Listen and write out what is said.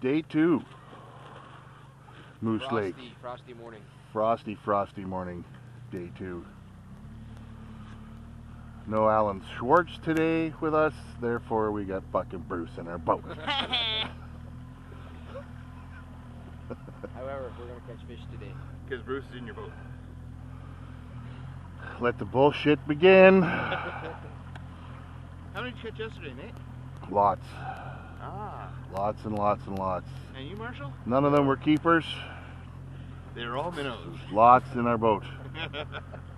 Day 2. Moose Lake. Frosty morning. Frosty morning. Day 2. No Alan Schwartz today with us, therefore we got Buck and Bruce in our boat. However, we're going to catch fish today. Because Bruce is in your boat. Let the bullshit begin. How many did you catch yesterday, Nate? Lots. Ah. Lots and lots and lots. And you, Marshall? None of them were keepers. They're all minnows. Lots in our boat.